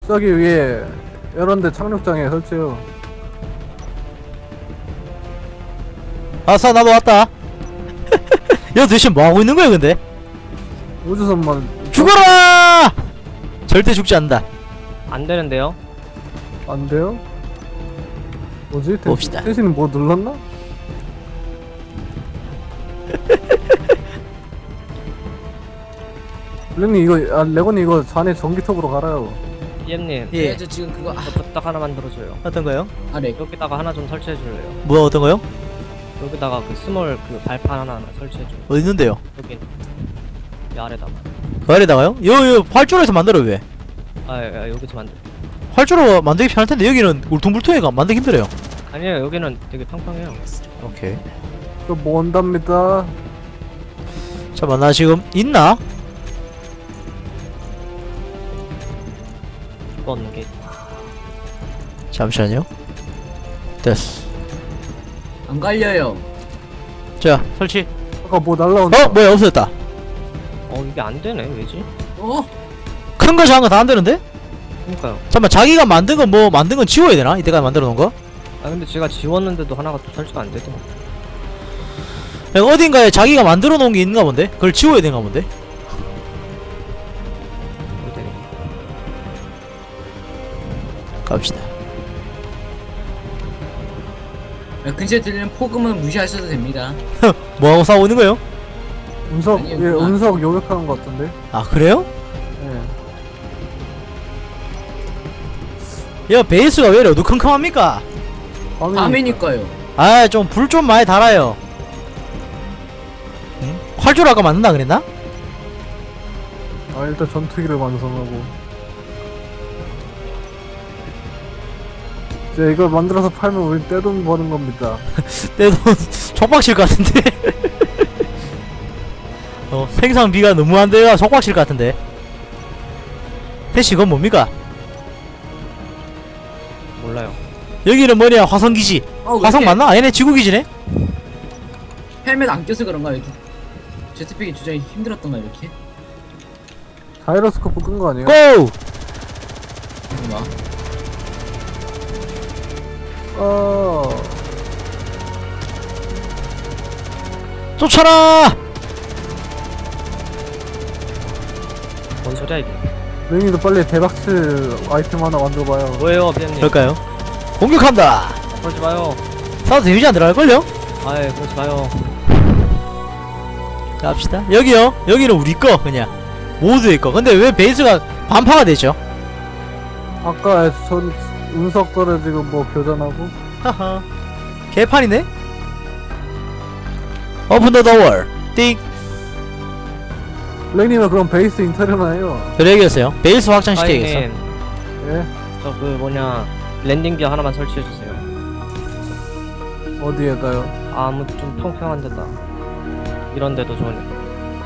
저기 위에 이런데 착륙장에 설치해요. 아싸 나도 왔다. 야 대신 뭐하고 있는 거야 근데? 우주선만 죽어라! 절대 죽지 않는다. 안 되는데요? 안 돼요? 뭐지? 봅시다. 대신 뭐 눌렀나? 레고님 이거 레고님 이거 잔에 전기톱으로 갈아요. BM님 예. 저 지금 그거 저 부탁 하나 만들어줘요. 어떤 거요? 네. 여기다가 하나 좀 설치해줄래요? 뭐야 어떤 거요? 여기다가 그 스몰 그 발판 하나 설치해줘. 어디 있는데요? 여기 이 아래다가. 그 아래다가요? 요 활주로에서 만들어 왜? 여기서 만들. 활주로 만들기 편할 텐데 여기는 울퉁불퉁해가 만들기 힘들어요. 아니에요, 여기는 되게 평평해요. 오케이. 또 뭐 온답니다. 잠깐만 나 지금 있나? 이거 없는 게. 잠시만요. 됐어. 안 갈려요. 자 설치. 아까 뭐 날라온다. 뭐야 없어졌다. 이게 안 되네, 왜지? 큰 거 작은 거 다 안 되는데? 그니까요. 잠깐만 자기가 만든 거 뭐 만든 건 지워야 되나? 이때까지 만들어 놓은 거? 근데 제가 지웠는데도 하나가 또 설치가 안 되더라고. 어딘가에 자기가 만들어 놓은 게 있는가 본데? 그걸 지워야 되는가 본데? 갑시다. 근처에 들리는 폭음은 무시하셔도 됩니다. 뭐하고 싸우고 있는 거예요? 운석 아니요, 예, 그만. 운석 요격하는 것 같은데. 아 그래요? 예. 야 베이스가 왜 이래 어두컴컴합니까? 밤이니까요. 아 좀 불 좀 많이 달아요. 응? 활주로 아까 만든다 그랬나? 일단 전투기를 완성하고. 이제 이걸 만들어서 팔면 우리 떼돈 버는 겁니다. 내돈 촉박칠 것 같은데. 생산비가 너무한데요. 촉박칠 것 같은데. 대시 이건 뭡니까? 몰라요. 여기는 뭐냐 화성기지. 화성 맞나? 얘네 지구기지네? 헬멧 안 껴서 그런가요? 제트팩이 조작이 힘들었던가 이렇게? 자이로스코프 끈 거 아니에요? 고! 뭔가? 쫓아라! 뭔 소리야 이게? 레고님도 빨리 대박스 아이템 하나 만들어봐요. 뭐예요, BM님? 그럴까요? 공격한다! 그러지 마요. 사도 데미지 안 들어갈걸요? 그러지 마요. 갑시다. 여기요. 여기는 우리 거 그냥 모두의 거. 근데 왜 베이스가 반파가 되죠? 아까 전 운석 떨어지고 뭐 교전하고. 하하. 개판이네? 오픈 더 도어. 띵. 레고님은 그럼 베이스 인테리어나 해요. 그래 얘기했어요. 베이스 확장시켜야겠어. 아이님, 예? 저 그 뭐냐 랜딩 기어 하나만 설치해주세요. 어디에다요? 좀 평평한 데다. 이런 데도 좋으니까.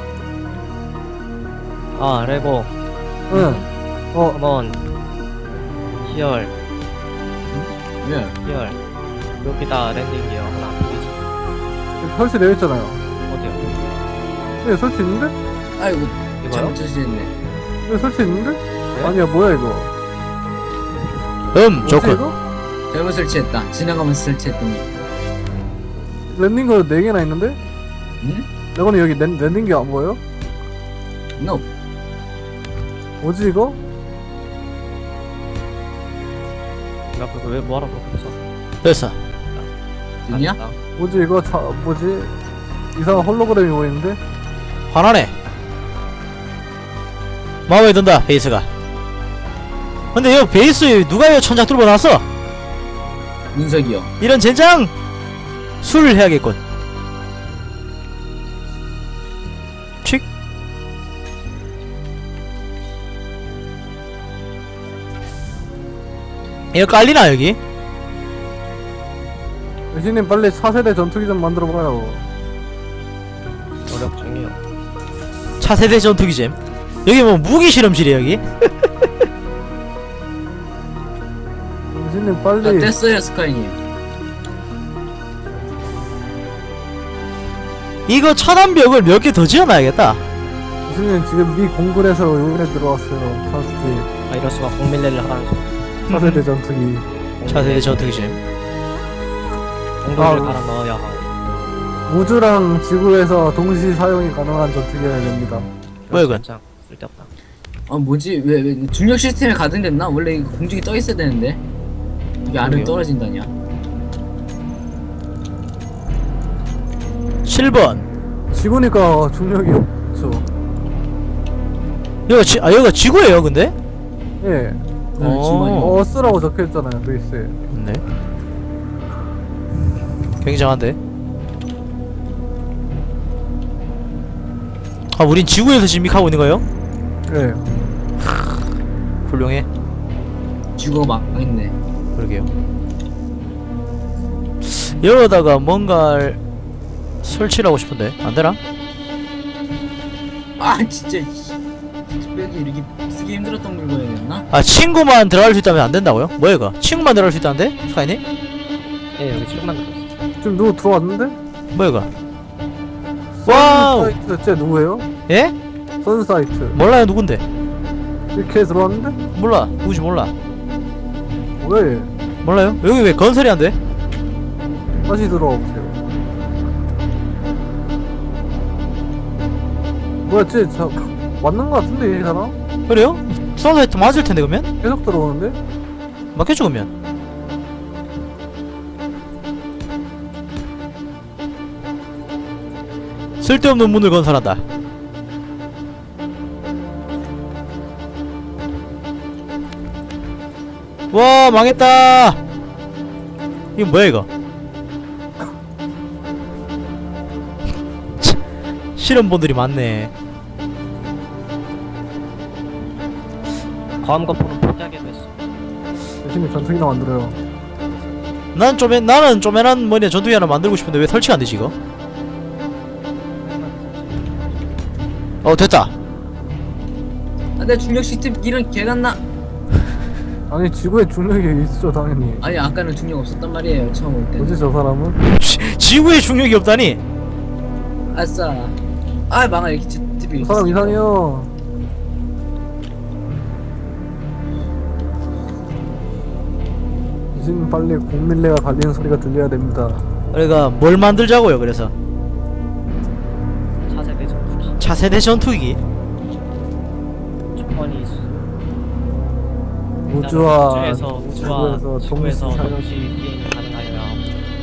레고. 응. 컴온. 히얼. 왜? 히얼. 여기다 랜딩 기어 하나 보이지? 설치되어 있잖아요. 어디요? 예, 설치 있는데? 아이고 이거요? 잘못 주시네. 예, 설치 있는데? 네? 아니야, 뭐야 이거? 뭐지, 좋군. 이거? 잘못 설치했다. 지나가면서 설치했더니. 랜딩거 4개나 있는데? 응? 레고님 여기 랜딩기 안 보여요? No. 뭐지 이거? 나 그거 왜 뭐하러 그렇게 써? 됐어. 됐냐? 뭐지 이거? 뭐지? 이상한 홀로그램이 보이는데? 화나네. 마음에 든다 베이스가. 근데 이 베이스 누가 이 천장 뚫어 놨어? 문석이요. 이런 젠장! 술을 해야겠군. 칙. 이거 깔리나 여기? 여신님 빨리 4세대 전투기 좀 만들어봐요. 노력 중이요. 차세대 전투기잼. 여기 뭐 무기 실험실이야 여기? 여신님 빨리. 됐어요 스카이님. 이거 천안벽을 몇 개 더 지어놔야겠다. 여신님 지금 미 공굴에서 요번에 들어왔어요. 파스티. 아 이럴 수가 공밀레를 하라는 소. 차세대 전투기. 차세대 전투기심. 공도를 아, 갈아 넣어야 하고. 우주랑 지구에서 동시 사용이 가능한 전투기여야 됩니다. 뭐야, 이건? 진짜 쓸데없다. 아 뭐지 왜 중력 시스템에 가동됐나? 원래 이거 공중에 떠 있어야 되는데 이게 안으로 그러게요. 떨어진다냐? 7번. 지구니까 중력이 없죠. 여기가 지구예요, 근데? 예. 네, 어. 어스라고 적혀있잖아요, 베이스에. 네. 굉장한데? 아, 우린 지구에서 진입하고 있는 거예요? 예. 훌륭해. 지구가 망했네. 그러게요. 여기다가 뭔가를 설치를 하고 싶은데 안 되나? 아 진짜 여기 이렇게 쓰기 힘들었던 물건이었나? 아, 친구만 들어갈 수 있다면 안 된다고요? 뭐야 이거? 친구만 들어갈 수 있다는데? 스카이님? 예 여기 지금 만들었어. 지금 누구 들어왔는데? 뭐야 이거? 와우! 선사이트 쟤 누구예요? 예? 선사이트. 몰라요, 누군데? 이렇게 들어왔는데? 몰라, 누구지 몰라. 왜? 몰라요? 여기 왜 건설이 안 돼? 다시 들어와 보세요. 뭐야, 쟤 맞는 거 같은데, 이 사람? 그래요? 선사이트 맞을 텐데 그러면? 계속 들어오는데? 맞겠죠 그러면? 쓸데없는 문을 건설한다. 와, 망했다. 이거 뭐야 이거? 싫은 분들이 많네. 과음 거포를 포기하기로 했어. 열심히 전투기나 만들어요. 나는 쪼매난 뭐냐 전투기 하나 만들고 싶은데 왜 설치가 안 되지 이거? 어, 됐다. 아내 중력 시스템 이런 개같나? 아니, 지구에 중력이 있죠, 당연히. 아니 아까는 중력 없었단 말이에요 처음 올 때. 뭐지, 저 사람은? 지구에 중력이 없다니? 아싸. 아 망할 이렇게 TV. 저 사람 이상해요. 이제는 빨리 공밀레가 갈리는 소리가 들려야 됩니다. 우리가 뭘 만들자고요 그래서? 차세대 전투기. 차세대 전투기? 초원이 우주와 우주에서 지구에서 동시 사용. 동시 비행이 가능하여야 하고.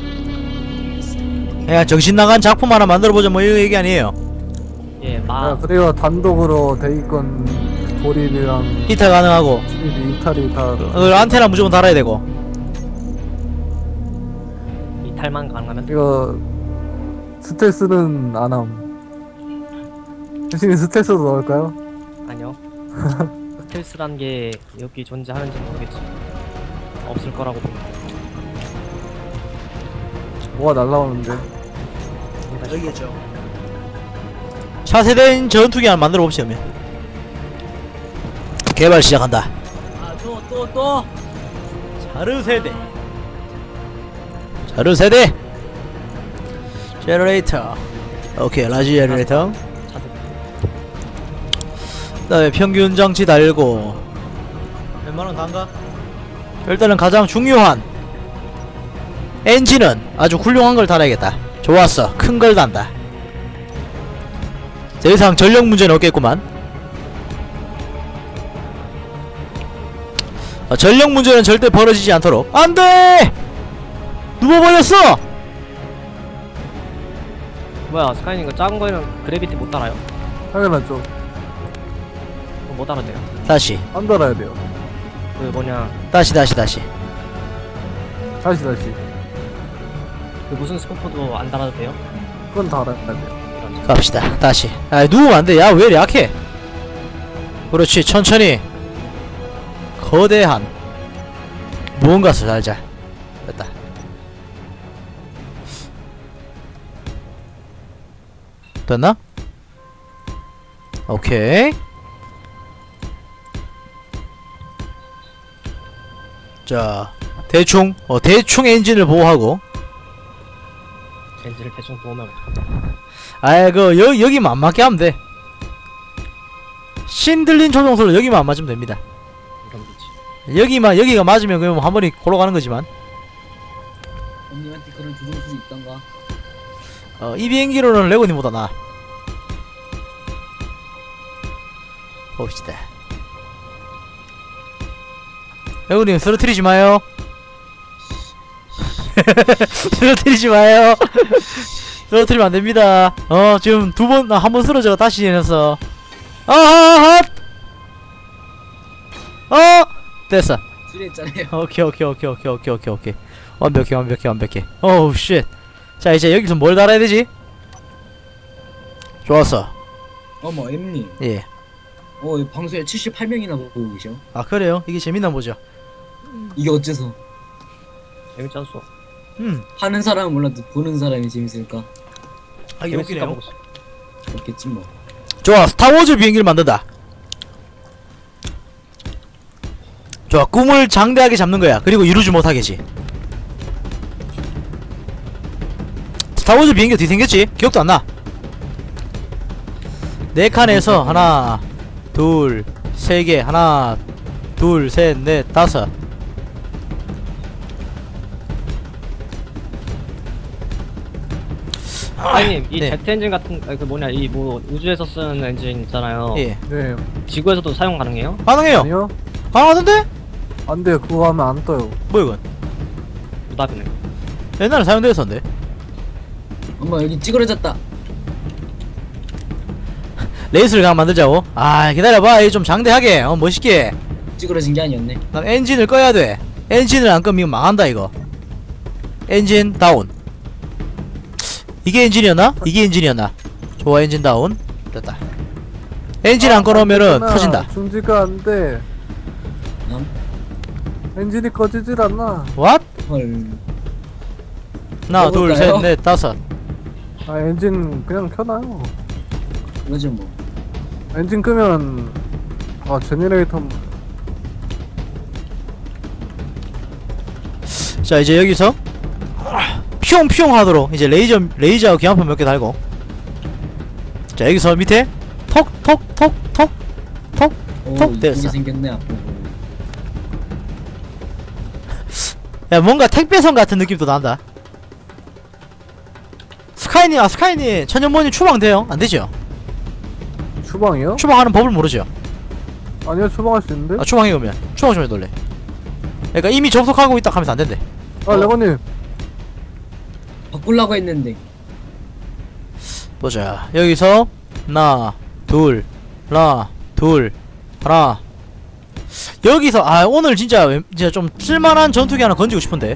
그냥 정신 나간 작품 하나 만들어보자 뭐 이런 얘기 아니에요. 예 아, 그래요. 단독으로 대기권 돌입이랑 이탈 가능하고 출입이 이탈이 다 안테나 무조건 달아야 되고. 이탈만 가능하면 돼. 이거 스텔스는 안함. 대신에 스텔스도 넣을까요? 아니요. 스텔스란 게 여기 존재하는지 모르겠지. 없을 거라고 봅니다. 뭐가 날라오는데? 여기겠죠. 차세대 전투기 하나 만들어 봅시다 그러면. 개발 시작한다. 또. 자르세대. 자르세대. 제너레이터. 오케이, 라지 제너레이터. 그다음에 평균 장치 달고. 웬만한 단가? 일단은 가장 중요한 엔진은 아주 훌륭한 걸 달아야겠다. 좋았어, 큰 걸 단다. 더 이상 전력 문제는 없겠구만. 전력 문제는 절대 벌어지지 않도록. 안돼! 누워버렸어! 뭐야 스카이님 그 작은 거에는 그래비티 못 달아요? 당연하죠. 그거 못 달아도 돼요. 다시 안 달아야 돼요. 그 뭐냐 다시 다시. 그 무슨 스코프도 안 달아도 돼요? 그건 달아야 돼요. 이런. 갑시다. 다시. 아, 누우면 안돼. 야, 왜 이렇게 약해? 그렇지, 천천히. 거대한 무언가를 달자. 됐다. 됐나? 오케이. 자, 대충 엔진을 보호하고. 엔진을 대충 보면 아이, 여기만 안 맞게 하면 돼. 신들린 조종소를 여기만 안 맞으면 됩니다. 여기가 맞으면 그냥 한 번에 골로 가는 거지만. 언니한테 그런 조종술이 있던가? 이 비행기로는 레고님보다 나. 봅시다. 레고님 쓰러뜨리지 마요. 쓰러뜨리지 마요. 쓰러뜨리면 안 됩니다. 지금 한 번 쓰러져 다시 내렸어. 됐어. 수리했잖아요. 오케이. 완벽해. 오우 쉣. 자 이제 여기서 뭘 달아야 되지? 좋았어. 어머 M님. 예. 이 방송에 78명이나 보고 계셔. 아 그래요? 이게 재밌나 보죠. 이게 어째서? 재밌지 않소? 하는 사람은 몰라도 보는 사람이 재밌을까? 아 이게 재밌으니까 웃기네요. 보고 싶어. 그렇겠지 뭐. 좋아, 스타워즈 비행기를 만든다. 좋아, 꿈을 장대하게 잡는 거야. 그리고 이루지 못하게지. 스타워즈 비행기 어떻게 생겼지? 기억도 안 나. 4칸에서 하나, 둘, 3개, 하나, 둘, 셋, 넷, 다섯. 사장님, 이 네. 제트 엔진 같은 그 뭐냐 이 뭐 우주에서 쓰는 엔진 있잖아요. 예. 네. 지구에서도 사용 가능해요? 가능해요. 아니요. 가능하던데? 안 돼. 그거 하면 안 떠요. 뭐 이건? 노답이네. 옛날에 사용되었었는데. 엄마 여기 찌그러졌다. 레이스를 그냥 만들자고? 아 기다려봐. 이 좀 장대하게 멋있게. 찌그러진 게 아니었네. 난 엔진을 꺼야 돼. 엔진을 안 끄면 이거 망한다 이거. 엔진 다운. 이게 엔진이었나? 이게 엔진이었나? 좋아, 엔진 다운. 됐다. 엔진 안 꺼놓으면은 터진다. 중지가 안 돼. 엔진이 꺼지질 않나. What? 헐. 하나, 둘, 먹을까요? 셋, 넷, 다섯. 엔진 그냥 켜놔요. 그러죠 뭐. 엔진 끄면 제너레이터. 자 이제 여기서 피용피용 하도록 이제 레이저 기관품 몇 개 달고. 자 여기서 밑에 톡톡톡톡 톡. 오 톡 이쁘게 됐어. 생겼네 앞으로. 야 뭔가 택배선 같은 느낌도 난다. 스카이님 천연모님 추방돼요? 안되죠? 추방이요? 추방하는 법을 모르죠? 아니요, 추방할 수 있는데. 아 추방해 오면 추방 좀 해둘래. 그러니까 이미 접속하고 있다 하면서 안된대. 레고님. 바꾸려고 했는데. 보자 여기서 하나 둘 하나 여기서 오늘 진짜 좀 쓸만한 전투기 하나 건지고 싶은데.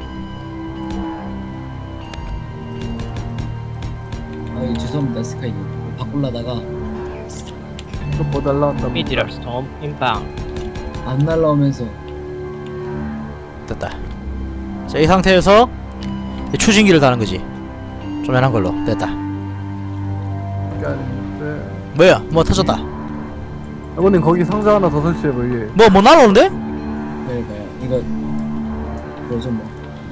죄송합니다 스카이님. 바꾸려다가 이거 뭐 날라온다. 미디럴 스톰 인방. 안 날라오면서. 됐다. 자 이 상태에서 추진기를 다는 거지. 조만한 걸로 됐다. 뭐야? 뭐 터졌다. 레고님 거기 상자 하나 더 설치해봐 이게. 뭐 날아오는데? 그러니까요. 이거 뭐죠 뭐.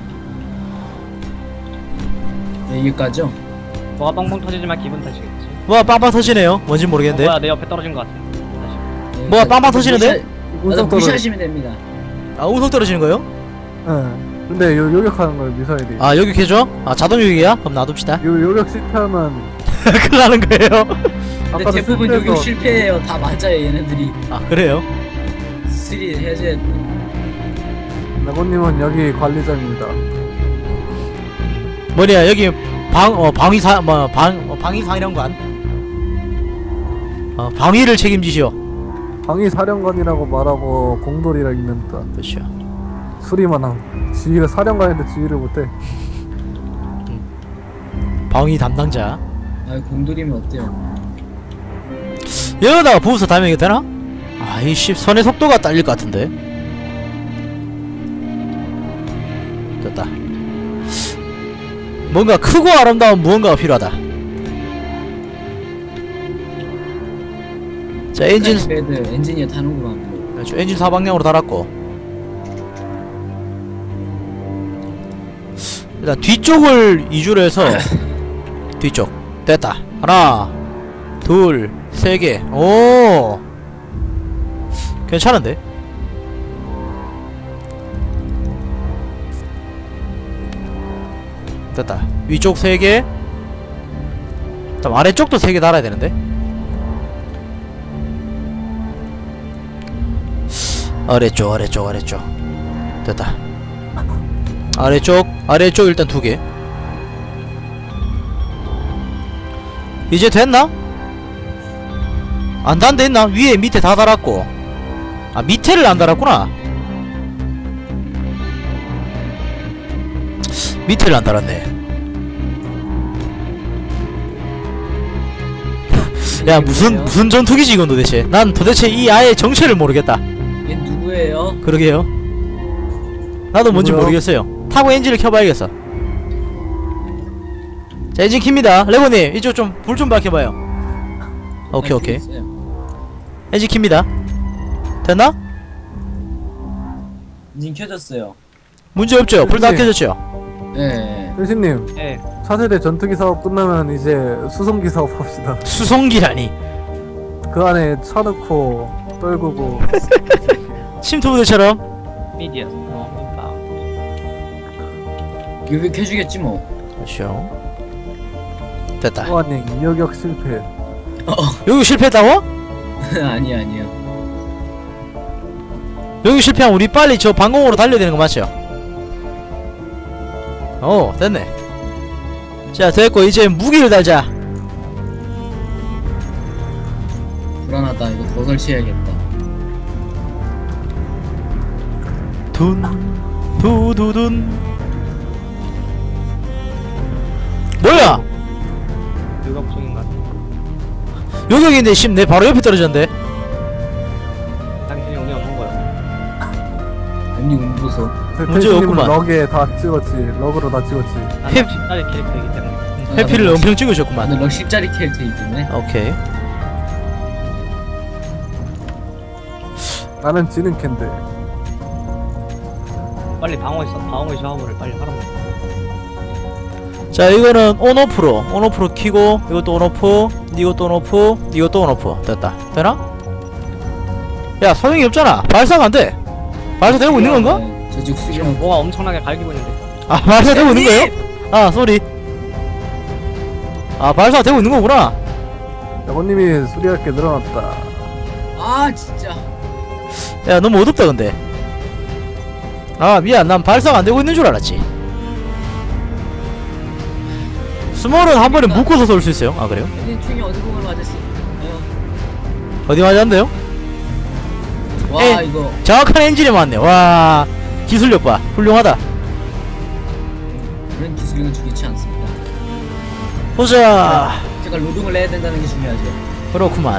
네, 여기까지요. 뭐가 뻥뻥 터지지만 기분 탓이겠지. 뭐가 빵빵 터지네요. 뭔진 모르겠는데. 뭐야 내 옆에 떨어진 것 같아. 네, 뭐가 빵빵 터지는데? 맞아 무시하시면 됩니다. 우속 떨어지는 거요? 예. 근데 요격하는 거예요 미사일이. 요격해줘? 자동 요격이야? 그럼 놔둡시다. 요격 실패하면 큰일 나는 거예요. 근데 대부분 요격 실패해요. 다 맞아요 얘네들이. 그래요? 수리 해줘야 돼. 레고님은 여기 관리자입니다. 뭐냐 여기 방위사령관. 방위를 책임지시오. 방위사령관이라고 말하고 공돌이라 읽는다. 그렇죠. 수리만 함. 지휘가 사령관인데 지휘를 못해. 방위 담당자. 공돌이면 어때요? 여기다가 부부서 달면 이거 되나? 이씨 선의 속도가 딸릴 것 같은데. 됐다. 뭔가 크고 아름다운 무언가가 필요하다. 자 엔진 엔지니어 타는구만. 그렇죠. 엔진 사방향으로 달았고 일단 뒤쪽을 이주로 해서 뒤쪽 됐다. 하나 둘 3개 오 괜찮은데? 됐다. 위쪽 3개. 그럼 아래쪽도 3개 달아야 되는데. 아래쪽 됐다. 아래쪽 일단 2개. 이제 됐나? 안 단 데 있나? 위에 밑에 다 달았고. 아, 밑에를 안 달았구나. 밑에를 안 달았네. 야, 무슨 전투기지 이건 도대체. 난 도대체 이 아의 정체를 모르겠다. 얘 누구예요? 그러게요. 나도 뭔지 누구요? 모르겠어요. 타고 엔진을 켜봐야겠어. 자, 엔진 킵니다. 레고님, 이쪽 좀 불 좀 밝혀봐요. 오케이. 있어요. 엔진 킵니다. 됐나? 님 켜졌어요. 문제 없죠? 불 다 켜졌죠? 네. 현신님, 예. 차세대 전투기 사업 끝나면 이제 수송기 사업 합시다. 수송기라니. 그 안에 차 넣고 떨구고. 침투부대처럼. 미디어. 교육해주겠지 뭐. 그렇죠. 됐다. 호환님 이어격 실패. 여기 실패했다고? 아니야. 여기 실패하면 우리 빨리 저 방공으로 달려야 되는 거 맞죠? 오, 됐네. 자, 됐고 이제 무기를 달자. 불안하다. 이거 더 설치해야겠다. 두두둔. 뭐야? 유격적인 것 같아. 요격인데 심 내 바로 옆에 떨어졌는데. 당신이 오늘 없는 거야. 아니 운보소. 문제 대신님은 없구만. 럭에 다 찍었지. 럭으로 다 찍었지. 난 햅. 10짜리 캐릭터이기 때문에. 해피를 엄청 찍으셨구만. 나는 럭 10짜리 캐릭터이기 때문에. 오케이. 나는 지는 캔데. 빨리 방어의 샤워를 빨리 하라고. 자, 이거는 온오프로 키고, 이것도 온오프, 이것도 온오프, 이것도 온오프. 됐다. 되나? 야, 소용이 없잖아. 발사가 안 돼. 발사 되고 있는 건가? 저 지금 지금 수경. 뭐가 엄청나게 갈기고 있는데. 아, 발사 되고 있는 거예요? 아, 쏘리. 아, 발사 되고 있는 거구나. 야구님이 수리할 게 늘어났다. 아 진짜. 야, 너무 어둡다 근데. 아, 미안. 난 발사가 안 되고 있는 줄 알았지. 스몰은 한 번에 묶어서 쏠 수 있어요. 아, 그래요? 얘네 총이 어디 보면 맞았어. 어디 맞았는데요? 와 에. 이거 정확한 엔진에 맞네. 와, 기술력 봐. 훌륭하다. 그런 기술력은 중요치 않습니다. 보자. 제가 로딩을 내야 된다는 게 중요하죠. 그렇구만.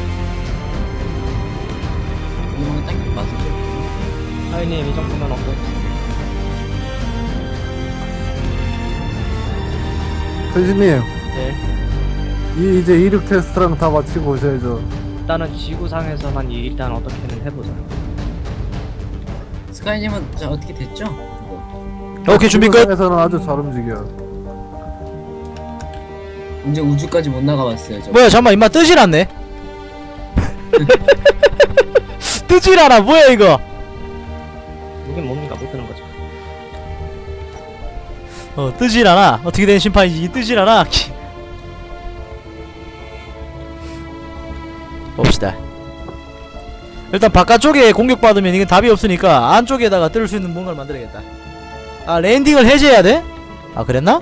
이거는 딱 맞죠. 하이님 이 정도면 없고. 현신님, 네. 이제 이륙 테스트랑 다 마치고 오셔야죠. 일단은 지구상에서만 일단 어떻게든 해보자. 스카이님은 자 어떻게 됐죠? 그거. 오케이, 준비 끝. 에서는 아주 잘 움직여. 이제 우주까지 못 나가봤어요. 저. 뭐야, 잠깐만. 임마 뜨질 않네. 뜨질 않아. 뭐야 이거. 이게 뭡니까? 못 드는 거죠. 뜨질 않아. 어떻게 된 심판이지? 뜨질 않아. 봅시다. 일단 바깥쪽에 공격받으면 이건 답이 없으니까 안쪽에다가 뜰 수 있는 뭔가를 만들어야겠다. 아, 랜딩을 해제해야 돼? 아, 그랬나?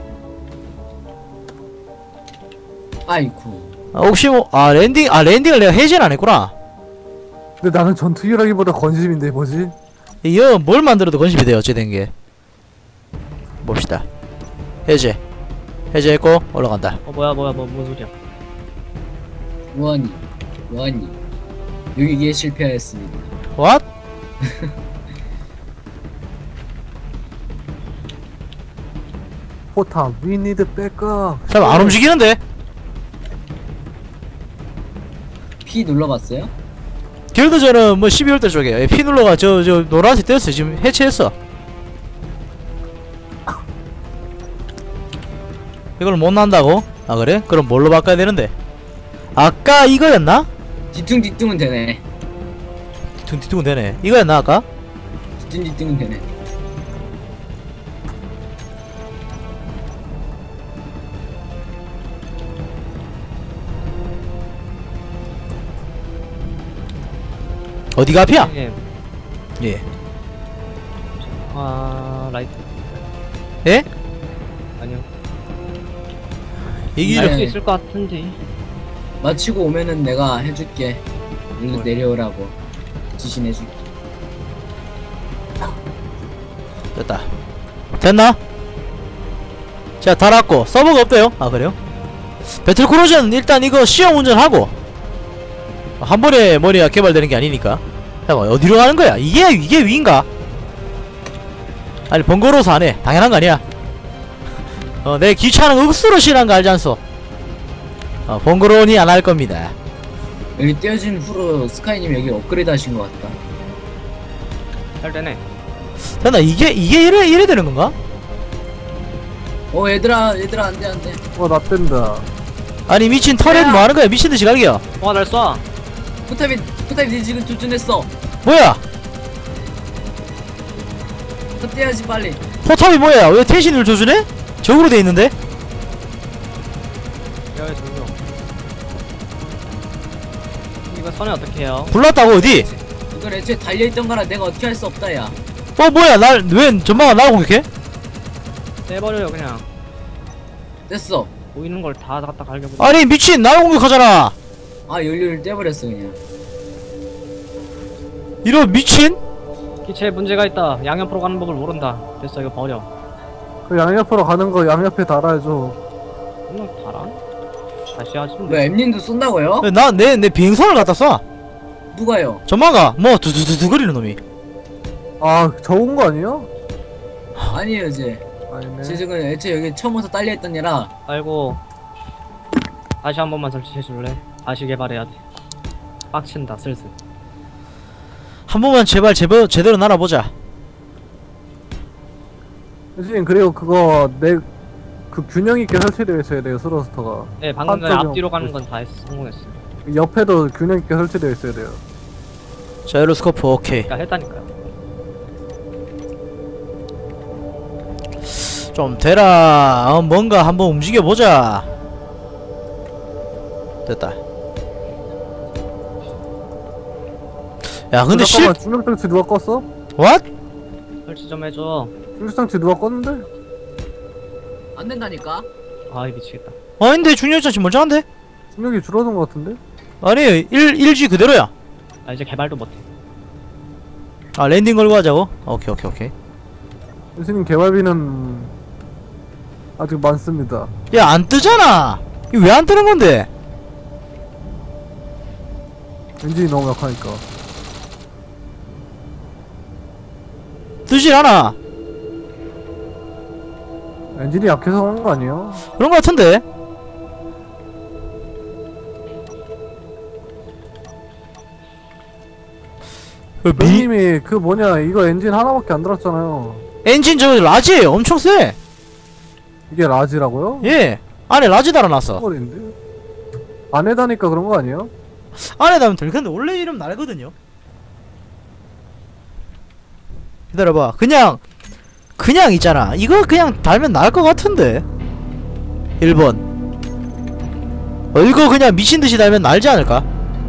아이쿠. 아, 혹시 뭐 랜딩을 내가 해제를 안 했구나. 근데 나는 전투기라기보다 건심인데 뭐지? 이거 뭘 만들어도 건심이 돼요. 어찌 된 게. 봅시다. 해제했고 올라간다. 뭐야 뭔 소리야. 뭐하니? 여기에 실패하였습니다. What? 포탑, we need backup. 잠깐 안 움직이는데? P 눌러봤어요? 길드전은 뭐 12월달 쪽에 P 눌러가 저 노란색 떴어. 지금 해체했어. 이걸 못 난다고? 아, 그래? 그럼 뭘로 바꿔야 되는데? 아까 이거였나? 뒤뚱뒤뚱은 되네. 뒤뚱뒤뚱은 되네. 이거였나 아까? 뒤뚱뒤뚱은 되네. 어디가 앞이야? 예. 예. 아 라이트. 예? 아니요. 이 할 길을 수 있을 것 같은데. 마치고 오면은 내가 해줄게. 일로 뭘. 내려오라고 지신해줄게. 됐다. 됐나? 자, 달았고 서버가 없대요. 아, 그래요? 배틀크루즈는 일단 이거 시험 운전하고 한 번에 머리가 개발되는 게 아니니까. 잠깐만, 어디로 가는 거야? 이게 위인가? 아니, 번거로워서 안 해. 당연한 거 아니야. 내 귀찮은 억수로 싫어한 거 알지 않소? 번거로우니 안 할 겁니다. 여기 떼어진 후로 스카이님 여기 업그레이드 하신 것 같다. 잘 되네. 됐나? 이게 이래 되는 건가? 얘들아 안돼 안돼. 나 뗀다. 아니, 미친 터렛 뭐 하는 거야? 미친 듯이 갈겨. 와, 날 쏴. 포탑이 니 지금 조준했어. 뭐야? 그 떼야지 빨리. 포탑이 뭐야? 왜 태신을 조준해? 적으로 돼 있는데? 여기 종료. 이거 선에 어떻게 해요? 불났다고 어디? 이걸 애초에 달려있던 거라 내가 어떻게 할 수 없다 야. 뭐야? 왜 전마가 나를 공격해? 떼버려요 그냥. 됐어. 보이는 걸 다 갖다 갈겨버려. 아니, 미친 나를 공격하잖아. 연료를 떼버렸어 그냥. 이런 미친? 기체에 문제가 있다. 양옆으로 가는 법을 모른다. 됐어, 이거 버려. 그 양옆으로 가는 거 양옆에 달아야죠. 그냥 달아? 다시 하지. 왜 엠님도 쏜다고요? 내 비행선을 갖다 쏴. 누가요? 전마가 뭐 두두두두 거리는 놈이. 적은 거 아니에요? 아니에요 쟤. 아니네. 쟤 지금 애초에 여기 처음부터 딸려있던 애라. 아이고. 다시 한 번만 설치해줄래? 다시 개발해야 돼. 빡친다, 슬슬. 한 번만 제발 제대로 날아보자. 선생님, 그리고 그거 그 균형 있게 설치되어 있어야 돼요, 스러스터가. 네, 방금 전에 한쪽이 앞뒤로 없고. 가는 건 다 성공했어. 옆에도 균형 있게 설치되어 있어야 돼요. 자이로스코프 오케이. 그니까 했다니까요. 좀 되라. 뭔가 한번 움직여보자. 됐다. 야, 근데 잠깐만, 중력장치 누가 껐어? What? 설치 좀 해줘. 중력장치 누가 껐는데? 안 된다니까. 아이, 미치겠다. 아닌데 중력장치 멀쩡한데? 중력이 줄어든 것 같은데? 아니 1G 그대로야. 아, 이제 개발도 못해. 랜딩 걸고 하자고? 오케이. 선생님, 개발비는 아직 많습니다. 야, 안 뜨잖아. 이거 왜 안 뜨는 건데? 엔진이 너무 약하니까. 뜨질 않아. 엔진이 약해서 그런 거 아니에요? 그런 거 같은데? 선생님이 그 뭐냐, 이거 엔진 하나밖에 안 들었잖아요. 엔진 저 라지에요. 엄청 세. 이게 라지라고요? 예. 안에 라지 달아놨어. 헐인데? 안에다니까 그런 거 아니에요? 안에 달면 될 근데 원래 이름 날거든요. 기다려봐. 그냥 있잖아. 이거 그냥 달면 나을 것 같은데. 1번. 이거 그냥 미친듯이 달면 날지 않을까?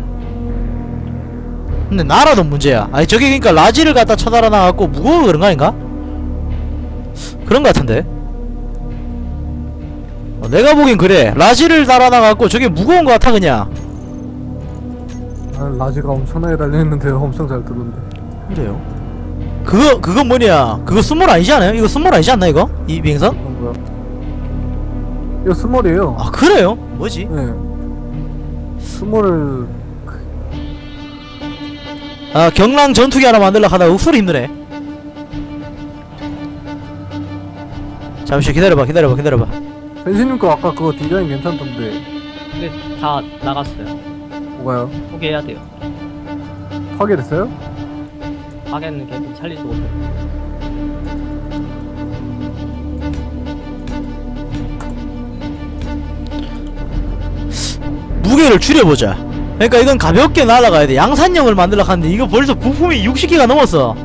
근데 나라도 문제야. 아니 저게 그니까 라지를 갖다 쳐달아놔갖고 무거워 그런 거 아닌가? 그런 거 같은데. 내가 보긴 그래. 라지를 달아놔갖고 저게 무거운 거 같아 그냥. 라지가 엄청나게 달려있는데요. 엄청 잘 뜨던데. 그래요. 그거 뭐냐? 그거 스몰 아니지 않아요? 이거 스몰 아니지 않나 이거? 이 비행선? 그런 거야. 이거 스몰이에요. 아 그래요? 뭐지? 네. 스몰을 경랑 전투기 하나 만들려고 하다가 욱수로 힘드네. 잠시 기다려봐. 벤시님 거 아까 그거 디자인 괜찮던데. 근데 다 나갔어요. 뭐가요? 포기해야 돼요. 파괴됐어요? 파괴는 걔도 살리지 못해. 무게를 줄여보자. 그러니까 이건 가볍게 날아가야 돼. 양산형을 만들려고 하는데 이거 벌써 부품이 60기가 넘었어.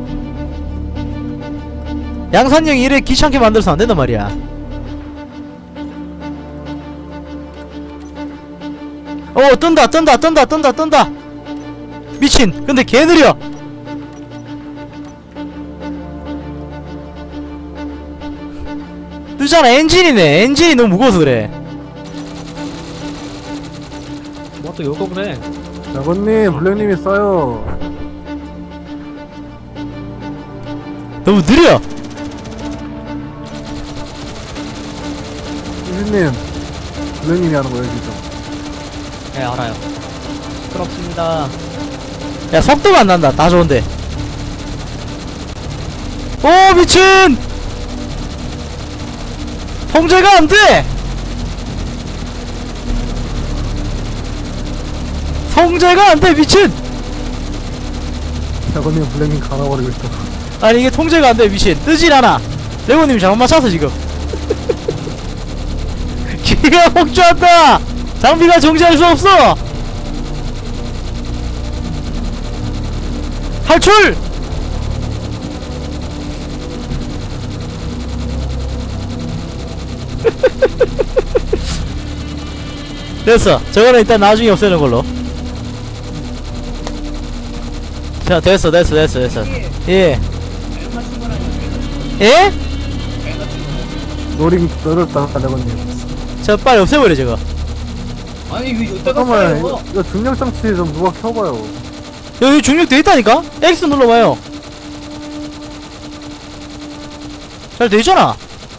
양산형이 이래 귀찮게 만들어서 안 된단 말이야. 뜬다. 미친. 근데 개 느려. 늦잖아. 엔진이네. 엔진이 너무 무거워서 그래. 뭐 또 요거 그래. 레고님 블랙님이 써요. 너무 느려. 이진님 블랙님이 하는 거예요 지금. 네 알아요. 시끄럽습니다. 야 속도가 안 난다. 다 좋은데. 오 미친. 통제가 안 돼. 통제가 안 돼. 미친. 레고님 블랙님 갈아버리고 있다. 아니 이게 통제가 안 돼. 미친. 뜨질 않아. 레고님이 잘못 맞춰서 지금. 기가 폭주한다. 장비가 정지할 수 없어. 탈출. 됐어. 저거는 일단 나중에 없애는 걸로. 자 됐어. 예. 예? 노링 떨었다 레고님. 저 빨리 없애버려 저거. 아니 왜 여기다가 잠깐만 써요? 이거 중력 장치 좀 누가 켜봐요. 여기 중력 돼있다니까? X 눌러봐요. 잘 돼있잖아.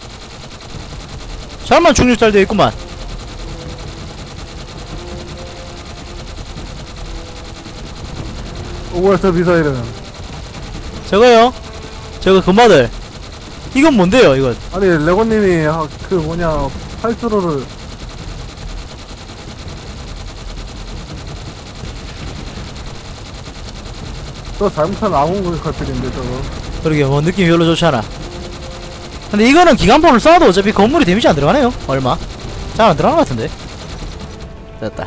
잘만 중력 잘 돼있구만. 뭐야 저 미사일은. 저거요. 저거 금마들. 이건 뭔데요 이건? 아니 레고님이 그 뭐냐 활주로를 저 잘못하면 아군 공격할 필인데 저거. 그러게 뭐 느낌이 별로 좋지 않아. 근데 이거는 기관포를 쏴도 어차피 건물이 데미지 안 들어가네요. 얼마? 잘 안 들어간 것 같은데. 됐다.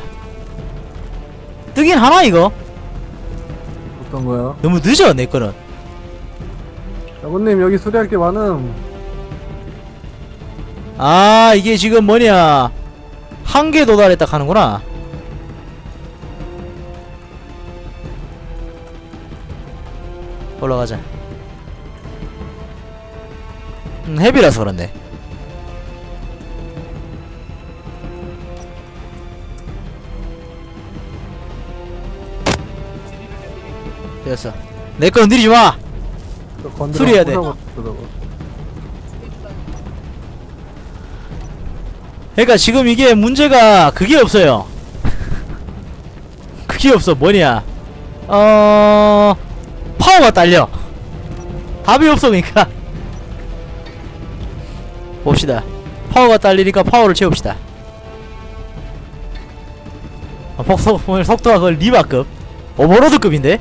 뜨긴 하나 이거? 어떤 거야? 너무 늦어 내 거는. 레고님 여기 수리할 게 많음. 아 이게 지금 뭐냐 한계 도달했다 하는구나. 올라가자. 헤비라서 그렇네. 됐어. 내 거 건드리지 마. 저 건드려 수리해야 돼. 부숴버렸어, 저거. 그러니까 지금 이게 문제가 그게 없어요. 그게 없어. 뭐냐? 파워가 딸려. 답이 없어. 그러니까 봅시다. 파워가 딸리니까 파워를 채웁시다. 속도가 그걸 리바급 오버로드급인데?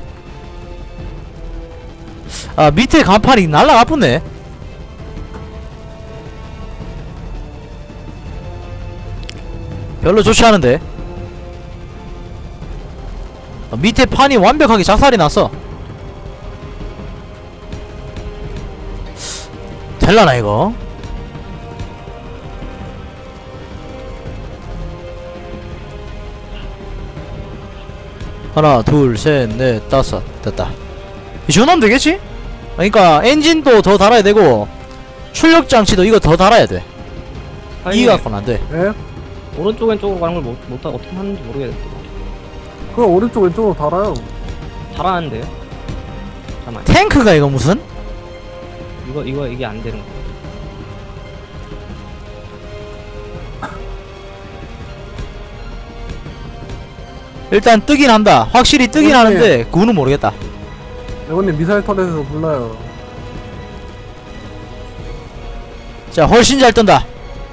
아 밑에 간판이 날라가 뿐네. 별로 좋지 않은데. 밑에 판이 완벽하게 작살이 났어. 될라나 이거? 하나 둘 셋 넷 다섯. 됐다. 이 정도면 되겠지? 그러니까 엔진도 더 달아야 되고 출력장치도 이거 더 달아야 돼. 이 갖고는 안 돼. 예? 오른쪽 왼쪽으로 가는 걸 못 어떻게 하는지 모르겠어. 그거 오른쪽 왼쪽으로 달아요. 잘하는데요? 잠깐만. 탱크가 이거 무슨? 이게 안 되는 거. 일단 뜨긴 한다. 확실히 뜨긴 그렇지. 하는데 그거는 모르겠다. 레고님 미사일 터렛에서 불러요. 자 훨씬 잘 뜬다.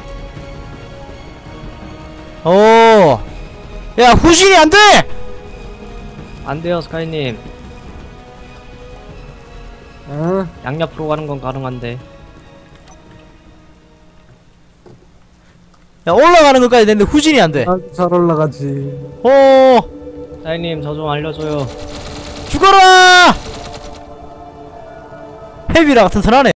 오, 야 후진이 안 돼. 안 돼요 스카이님. 응? 양옆으로 가는 건 가능한데. 야 올라가는 것까지 됐는데 후진이 안 돼. 잘 올라가지. 오, 스카이님 저 좀 알려줘요. 죽어라. 헤비라 같은 선하네.